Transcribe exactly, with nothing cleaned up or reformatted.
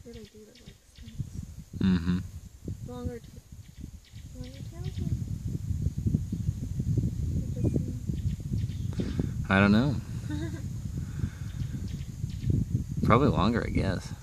really do look like snakes. Mm-hmm. Longer, t longer tails. I don't know. Probably longer, I guess.